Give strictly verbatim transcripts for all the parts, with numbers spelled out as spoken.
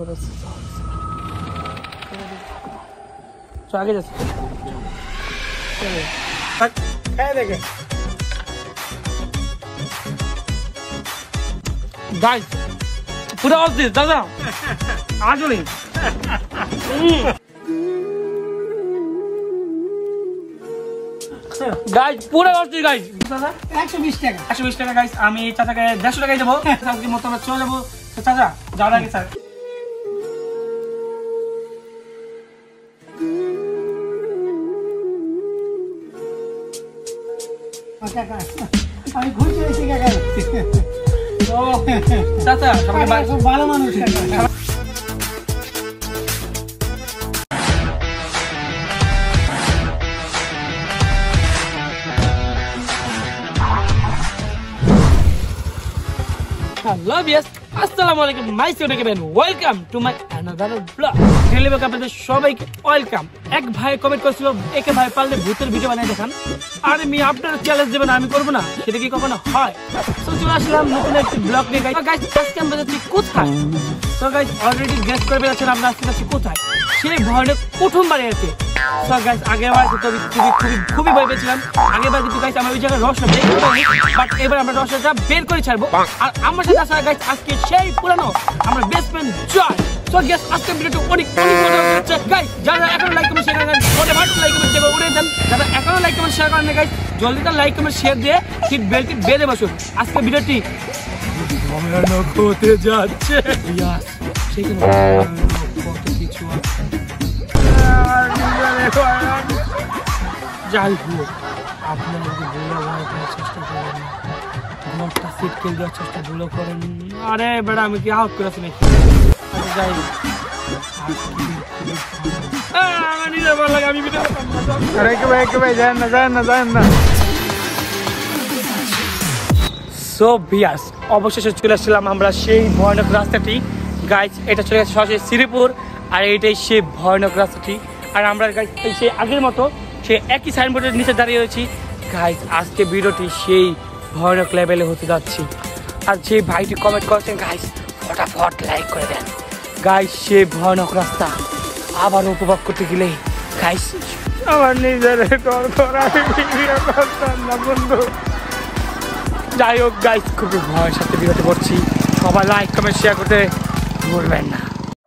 तो आगे जा गाइस पूरा ऑफिस दादा आज नहीं गाइस पूरा ऑफिस गाइस दादा एक सौ बीस টাকা एक सौ बीस টাকা गाइस আমি চাচাকে দেড়শো টাকাই দেব চাচাকে মত আমরা চলে যাব চাচা যাওয়ার আগে স্যার আমি ঘুরতে এসে গাইস তো চাচা সবাই ভালো মানুষ Hello viewers, Assalamualaikum, my student, welcome to my another vlog. Daily vlog আপনাদের সবাইকে ওয়েলকাম। এক ভাই কমেন্ট করেছিল একে ভাই পারলে ভূতের ভিডিও বানাই দেখান। আর আমি আপনারা চ্যালেঞ্জ দেবেন আমি করব না, সেটা কি কখনো হয়? তো চলে আসলাম নতুন একটি ব্লগ নিয়ে গাইস। গাইস আজকে আমরা যাচ্ছি কোথায়? তো গাইস অলরেডি গেস করে ফেলেছেন আমরা আজকে যাচ্ছি কোথায়? সেই ভয়ানক প্রথম বাড়িতে। তো গাইস আগেরবার তো খুবই খুবই খুবই ভয় পেয়েছিলাম। আগেরবার কিন্তু গাইস আমরা ওই জায়গায় রহস্য বের করে পাইনি, বাট এবার আমরা রহস্যটা বের করে ছাড়বো। আর আমার সাথে আসা গাইস আজকে সেই পুরানো আমরা বেস্ট ফ্রেন্ড জয়। তো গাইস আজকে ভিডিওটা অনেক অনেক মজা হচ্ছে গাইস। যারা এখনো লাইক কমেন্ট শেয়ার করেন ওটা বাট লাইক কমেন্ট শেয়ার করে দেন। যারা এখনো লাইক কমেন্ট শেয়ার করেন গাইস জলদি করে লাইক কমেন্ট শেয়ার দিয়ে সিট বেল্টটি বেঁধে বসুন। আজকে ভিডিওটি ভয়ানক হতে যাচ্ছে। ইয়াস সেখানে কত কিছু যাই হোক আপনারা যদি ভুলে ভয় করার চেষ্টা করেন ঘরটা সিট করে দেওয়ার চেষ্টা ভুলে করেন। আরে বেড়া আমি কি আউট করেছি নাকি? আচ্ছা যাই আমার নিজের ভালো লাগে আমি ভিডিও আরে কে ভাই কে ভাই যান না যান না যান না। সো ভিউয়ার্স অবশেষে চলে আসলাম আমরা সেই ভয়ানক রাস্তাটি গাইস। এটা চলে গেছে সরাসরি শ্রীপুর আর এইটাই সেই ভয়ানক রাস্তাটি। আর আমরা গাইস সেই আগের মতো সে একই সাইনবোর্ডের নিচে দাঁড়িয়ে রয়েছি গাইস। আজকে ভিডিওটি সেই ভয়ানক লেভেলে হতে যাচ্ছে। আর যে ভাইটি কমেন্ট করেছেন গাইস ফটাফট লাইক করে দেন গাইস। সে ভয়ানক রাস্তা আবার উপভোগ করতে গেলে গাইস আমার নিজের ডর করা ভিডিও করতাম না বন্ধু। যাই হোক গাইস খুবই ভয়ের সাথে ভিডিওতে করছি, সবাই লাইক কমেন্ট শেয়ার করতে ভুলবেন না।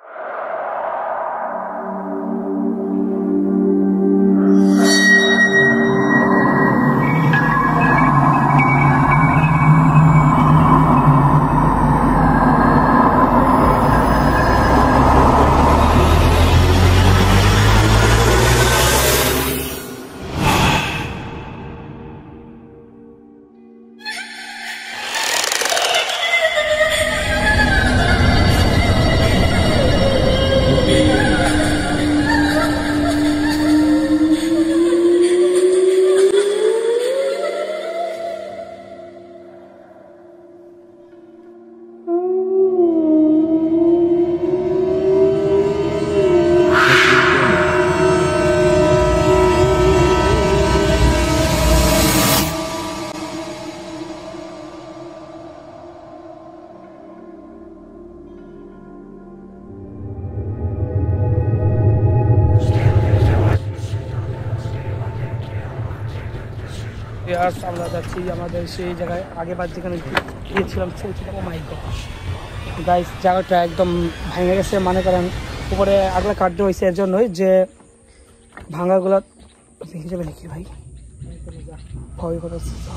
আমরা যাচ্ছি আমাদের সেই জায়গায় আগেবার যেখানে গিয়েছিলাম ছেড়েছিলাম। ও মাই গড গাইস জায়গাটা একদম ভেঙে গেছে, মানে করেন উপরে আগলা কাটতে হয়েছে এর জন্যই যে ভাঙাগুলো দেখে যাবে নাকি ভাই ভয় করে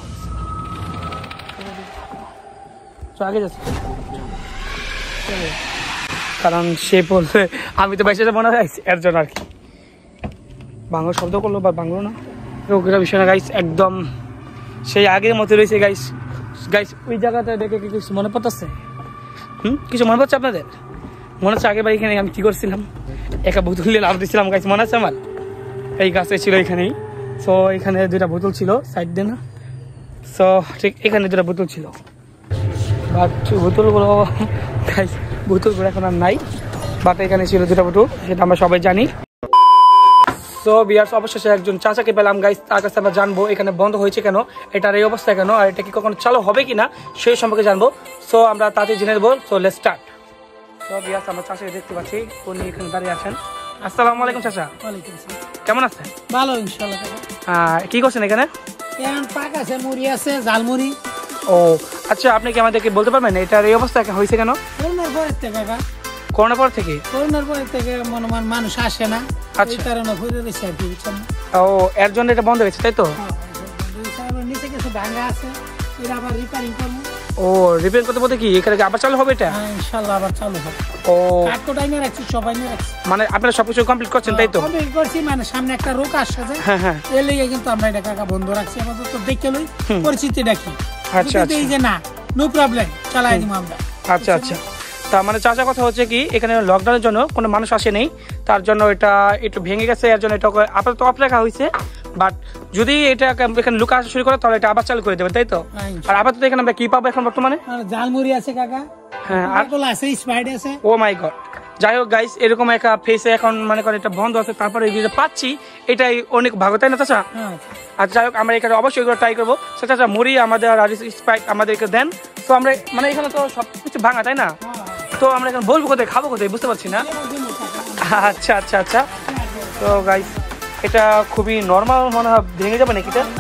আগে যাচ্ছি কারণ সে বলছে আমি তো বাইশে মনে হয় এর জন্য আর কি বাংলা শব্দ করলো বা বাংলো না ওগুলো বিষয় না গাইস। একদম সেই আগের মতো রয়েছে গাইস। গাইস ওই জায়গাটা দেখে কি কিছু মনে পড়তেছে? হুম কিছু মনে পড়ছে আপনাদের? মনে হচ্ছে আগেবার এখানে আমি কি করছিলাম একা বোতল নিয়ে লাভ দিচ্ছিলাম গাইস, মনে আছে আমার? এই গাছে ছিল এখানেই। সো এখানে দুইটা বোতল ছিল সাইড দিয়ে না, সো ঠিক এখানে দুটা বোতল ছিল, বাট বোতলগুলো গাইস বোতলগুলো এখন আর নাই, বাট এখানে ছিল দুটা বোতল, সেটা আমরা সবাই জানি। সো ভিউয়ার্স অবশেষে একজন চাচাকে পেলাম গাইস, তার কাছে আমরা জানবো এখানে বন্ধ হয়েছে কেন, এটার এই অবস্থা কেন, আর এটা কি কখনো চালু হবে কিনা সেই সম্পর্কে জানবো। সো আমরা তাতে জেনে নেবো। So let's start. সব ইয়াস আমরা চাচাকে দেখতে পাচ্ছি উনি এখানে দাঁড়িয়ে আছেন। আসসালামু আলাইকুম চাচা। ওয়ালাইকুম আসসালাম। কেমন আছেন? ভালো ইনশাআল্লাহ কাকা। আহ, কি করছেন এখানে? এখন পাক আছে, মুড়ি আছে, ঝালমুড়ি। ও আচ্ছা, আপনি কি আমাদেরকে বলতে পারবেন এটার এই অবস্থা হয়েছে কেন? করোনার পরের থেকে কাকা, করোনার পর থেকে? করোনার পরের থেকে মনে মন মানুষ আসে না, আচ্ছা। এই কারণে ঘুরে রয়েছে আর কি, বুঝছেন? ও, এর জন্য এটা বন্ধ হয়েছে তাই তো? হ্যাঁ, আবার নিচে কিছু ভাঙা আছে, এটা আবার রিপেয়ারিং করবো। ও, রিপেয়ার করতে বলতে কি এখানে কি আবার চালু হবে এটা? হ্যাঁ ইনশাআল্লাহ আবার চালু হবে। ও, কাঠ কোটাই নিয়ে রাখছি, সবাই নিয়ে রাখছি। মানে আপনারা সবকিছু কমপ্লিট করছেন তাই তো? কমপ্লিট করছি, মানে সামনে একটা রোগ আসছে যে, হ্যাঁ হ্যাঁ, এর লেগে কিন্তু আমরা এটা কাকা বন্ধ রাখছি আপাতত, দেখে লই পরিচিতি দেখি। আচ্ছা আচ্ছা, এই যে না, নো প্রবলেম, চালাই দিব আমরা। আচ্ছা আচ্ছা। তার মানে চাচা কথা হচ্ছে কি এখানে লকডাউনের জন্য কোনো মানুষ আসে নেই, তার জন্য এটা একটু ভেঙে গেছে, এর জন্য এটা আপাতত অফ রাখা হয়েছে। বাট যদি এটা এখানে লুকা আসা শুরু করে তাহলে এটা আবার চালু করে দেবেন তাই তো? আর আপাতত এখানে আমরা কি পাবো এখন বর্তমানে? ঝালমুড়ি আছে কাকা, হ্যাঁ, আর আছে, স্প্রাইট আছে। Oh my god. যাই হোক গাইস, এরকম একটা ফেসে এখন মনে করেন এটা বন্ধ আছে, তারপরে এই যে পাচ্ছি এটাই অনেক ভালো তাই না চাচা? আর যাই হোক আমরা এখানে অবশ্যই এগুলো ট্রাই করবো। চাচা মুড়ি আমাদের আর স্প্রাইট আমাদেরকে দেন। তো আমরা মানে এখানে তো সবকিছু ভাঙা তাই না, তো আমরা এখানে বলবো কোথায়, খাবো কোথায় বুঝতে পারছি না। আচ্ছা আচ্ছা আচ্ছা। তো গাইস এটা খুবই নর্মাল মনে হয়, ভেঙে যাবে নাকি এটা?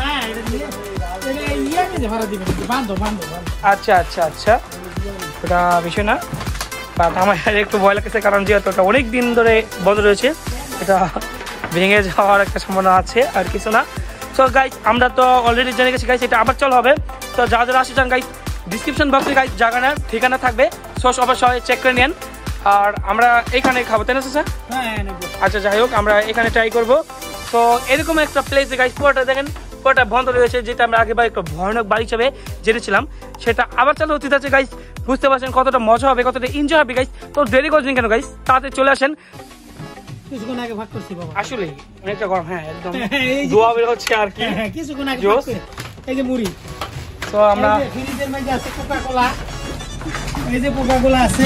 আচ্ছা আচ্ছা আচ্ছা, এটা বিষয় না, বাট আমার একটু ভয় লাগছে কারণ যেহেতু এটা অনেক দিন ধরে বন্ধ রয়েছে, এটা ভেঙে যাওয়ার একটা সম্ভাবনা আছে, আর কিছু না। তো গাইস আমরা তো অলরেডি জেনে গেছি গাইস এটা আবার চালু হবে। তো যারা যারা আসতে চান গাইস ডিসক্রিপশন বক্সে গাইস জায়গার ঠিকানা থাকবে, সো অবশ্যই চেক করে নেন। আর আমরা এখানে খাবো তাই না স্যার? আচ্ছা যাই হোক আমরা এখানে ট্রাই করবো। তো এরকম একটা প্লেসে গাইস পুরোটা দেখেন, পুরোটা বন্ধ রয়েছে, যেটা আমরা আগেবার একটা ভয়ানক বাড়ি হিসেবে জেনেছিলাম সেটা আবার চালু হতে যাচ্ছে গাইস। বুঝতে পারছেন কতটা মজা হবে, কতটা এনজয় হবে গাইস। তো দেরি করছেন কেন গাইস, তাড়াতাড়ি চলে আসেন। কিছুক্ষণ আগে ভাগ করছি বাবা, আসলে অনেকটা গরম। হ্যাঁ একদম দোয়া বের হচ্ছে আর কি, কিছুক্ষণ আগে এই যে মুড়ি। তো আমরা ফ্রিজের মধ্যে আছে কোকা কোলা, এই যে কোকা কোলা আছে,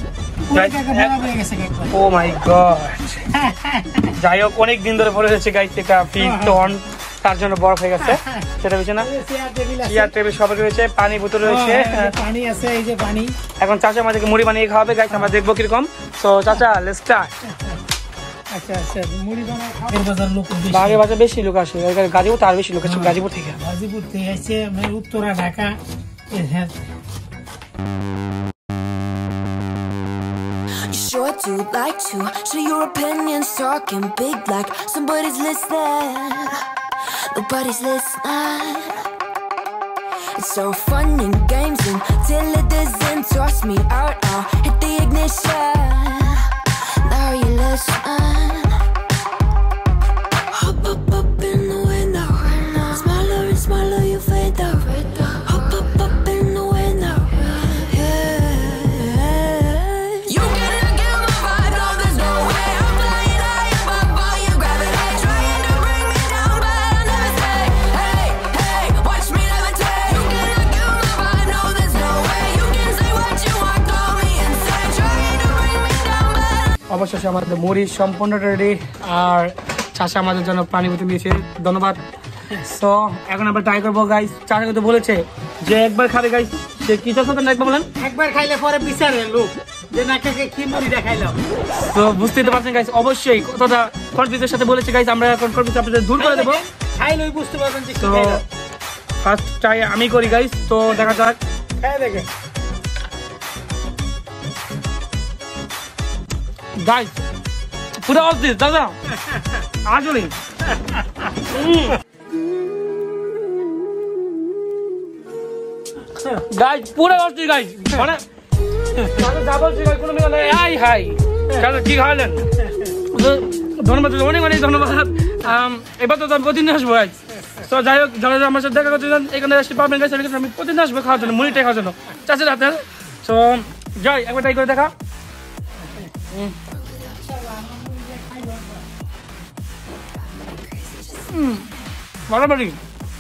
ও মাই গড। যাই হোক অনেক দিন ধরে পড়ে রয়েছে গাইস, এটা ফ্রিজ টন তার জন্য বরফ হয়ে গেছে, সেটা বুঝছে না। চেয়ার টেবিল সব রয়েছে, পানি বোতল রয়েছে, পানি আছে, এই যে পানি। এখন চাচা আমাদেরকে মুড়ি বানিয়ে খাওয়াবে গাইস, আমরা দেখবো কিরকম। তো চাচা লেটস স্টার্ট। আচ্ছা আচ্ছা, মুড়ি বানায় খাওয়ার বাজার লোক বেশি, বাগে বাজার বেশি লোক আসে, গাজীপুর তার বেশি লোক আসে, গাজীপুর থেকে গাজীপুর থেকে আসছে, মানে Uttara Dhaka. Sure do like to share your opinions, talking big like somebody's listening. Nobody's listening. It's so fun and games until it doesn't. Toss me out, I'll hit the ignition. Now you listen. Hop up up in the window, smaller and smaller you fade out. Hop up up in the window. অবশেষে আমাদের মুড়ি সম্পূর্ণ ready, আর চাচা আমাদের জন্য পানি বোতল দিয়েছে, ধন্যবাদ। সো এখন আমরা ট্রাই করবো গাইস। চাচা কিন্তু বলেছে যে একবার খাবে গাইস, সে কি চাষ করতেন একবার বলেন? একবার খাইলে পরে বিচারে লোক যে না কাকে কি মুড়ি দেখাইলাম। তো বুঝতেই তো পারছেন গাইস, অবশ্যই কতটা কনফিউজের সাথে বলেছে গাইস, আমরা এখন কনফিউজ আপনাদের দূর করে দেবো। খাইলেই বুঝতে পারবেন যে তো ফার্স্ট ট্রাই আমি করি গাইস, তো দেখা যাক। খাই দেখে গাইস পুরো অস্থির দাদা, আসলে গাইস পুরো অস্থির গাইস, মানে কোনো হাই হাই কি খাওয়ালেন, ধন্যবাদ অনেক অনেক ধন্যবাদ। এবার তো প্রতিদিন আসবো গাইস। তো যাই হোক যারা আমার সাথে দেখা করতে চান এখানে আসতে পারবেন গাইস, আমি প্রতিদিন আসবো খাওয়ার জন্য, মুড়িটাই খাওয়ার জন্য চাষের হাতে। তো যাই একবার ট্রাই করে দেখা। বাড়াবাড়ি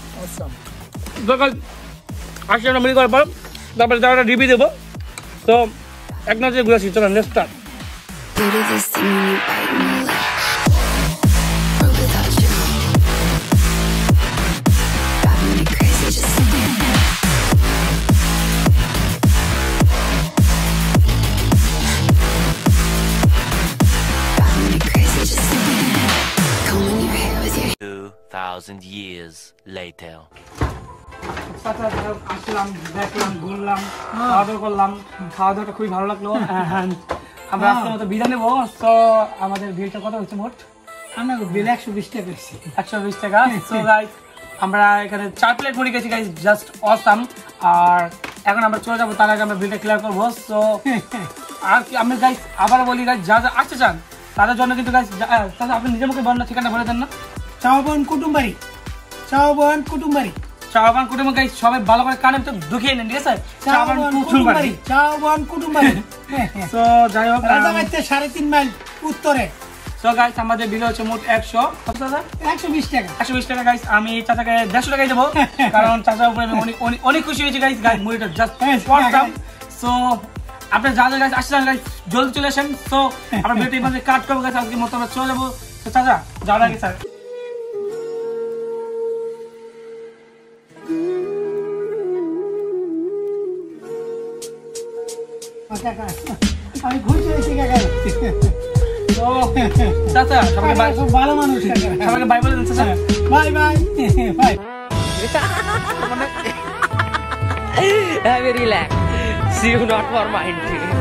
আসি আমরা মুড়ি করার পর, তারপরে তারা রিভিউ দেবো। তো এক নজরে ঘুরে আসি, চলেন let's start. thousand years later. আসলাম, দেখলাম, ঘুরলাম, খাওয়া দাওয়া করলাম। খাওয়া দাওয়াটা খুবই ভালো লাগলো। আমরা আজকের মতো বিদায় নেবো। তো আমাদের বিলটা কত হচ্ছে মোট? আমরা বিল একশো বিশ টাকা পেয়েছি। একশো বিশ টাকা। সো গাইস আমরা এখানে চার প্লেট মুড়ি গেছি গাইস, জাস্ট অসাম। আর এখন আমরা চলে যাবো, তার আগে আমরা বিলটা ক্লিয়ার করবো। সো আর আমি গাইস আবার বলি গাইস, যা যা আসতে চান তাদের জন্য কিন্তু গাইস, আপনি নিজের মুখে বর্ণনা ঠিকানা বলে দেন না। চাওবন কুটুমবাড়ি, চাওবন কুটুমবাড়ি, চাওবন কুটুম্ব গাইস, সবাই ভালো করে কানে তো ঢুকিয়ে নেন, ঠিক আছে? চাওবন কুটুমবাড়ি, চাওবন কুটুমবাড়ি। সো যাই হোক, রাজাবাড়িতে সাড়ে তিন মাইল উত্তরে। সো গাইস আমাদের বিল হচ্ছে মোট একশো একশো বিশ টাকা। একশো বিশ টাকা গাইস। আমি চাচাকে দেড়শো টাকাই দেবো, কারণ চাচার উপরে আমি অনেক অনেক খুশি হয়েছি গাইস। গাইস মুড়িটা জাস্ট ওয়াটাম। সো আপনি যা যা গাইস আসছেন গাইস, জলদি চলে আসেন। সো আমরা ভিডিওটি এভাবে কাট করবো গাইস, আজকে মতো আমরা চলে যাবো। তো চাচা যাওয়ার আগে স্যার আমি ঘুরছি তো চাচা সবাইকে বাই, খুব ভালো মানুষ। সবাইকে বাই বলে দিন চাচা। Bye bye bye. Have a relax. See you not for mind.